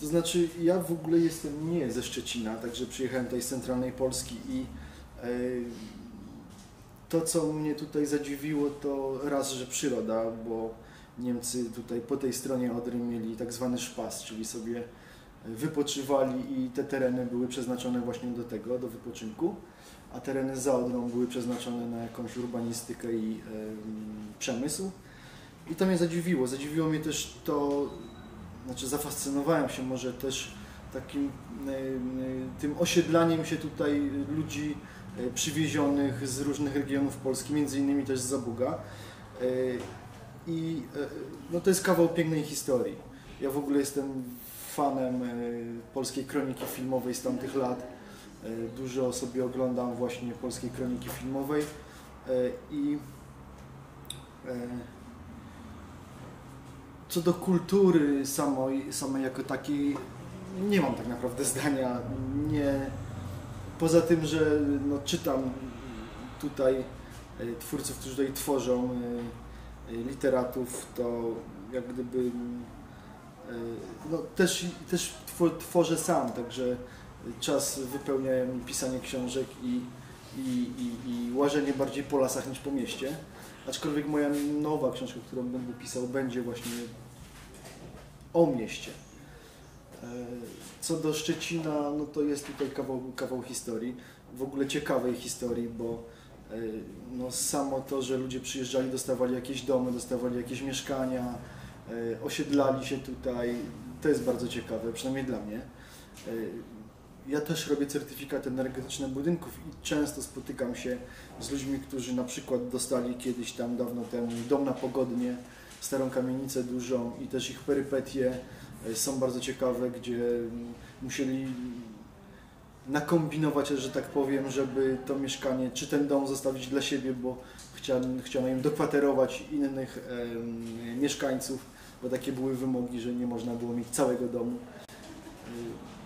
To znaczy, ja w ogóle jestem nie ze Szczecina, także przyjechałem tutaj z centralnej Polski i to, co mnie tutaj zadziwiło, to raz, że przyroda, bo Niemcy tutaj po tej stronie Odry mieli tak zwany szpas, czyli sobie wypoczywali i te tereny były przeznaczone właśnie do tego, do wypoczynku, a tereny za Odrą były przeznaczone na jakąś urbanistykę i przemysł. I to mnie zadziwiło. Zadziwiło mnie też to, znaczy zafascynowałem się może też takim tym osiedlaniem się tutaj ludzi przywiezionych z różnych regionów Polski, między innymi też z Zabuga. I no to jest kawał pięknej historii. Ja w ogóle jestem fanem polskiej kroniki filmowej z tamtych lat. Dużo sobie oglądam właśnie polskiej kroniki filmowej i co do kultury samej jako takiej nie mam tak naprawdę zdania. Nie, poza tym, że no, czytam tutaj twórców, którzy tutaj tworzą, literatów, to jak gdyby no, też tworzę sam, także czas wypełnia mi pisanie książek i łażenie bardziej po lasach niż po mieście. Aczkolwiek moja nowa książka, którą będę pisał, będzie właśnie o mieście. Co do Szczecina, no to jest tutaj kawał historii, w ogóle ciekawej historii, bo no samo to, że ludzie przyjeżdżali, dostawali jakieś domy, dostawali jakieś mieszkania, osiedlali się tutaj, to jest bardzo ciekawe, przynajmniej dla mnie. Ja też robię certyfikaty energetyczne budynków i często spotykam się z ludźmi, którzy na przykład dostali kiedyś tam dawno temu dom na Pogodnie, starą kamienicę dużą i też ich perypetie są bardzo ciekawe, gdzie musieli nakombinować, że tak powiem, żeby to mieszkanie czy ten dom zostawić dla siebie, bo chciano im dokwaterować innych mieszkańców, bo takie były wymogi, że nie można było mieć całego domu.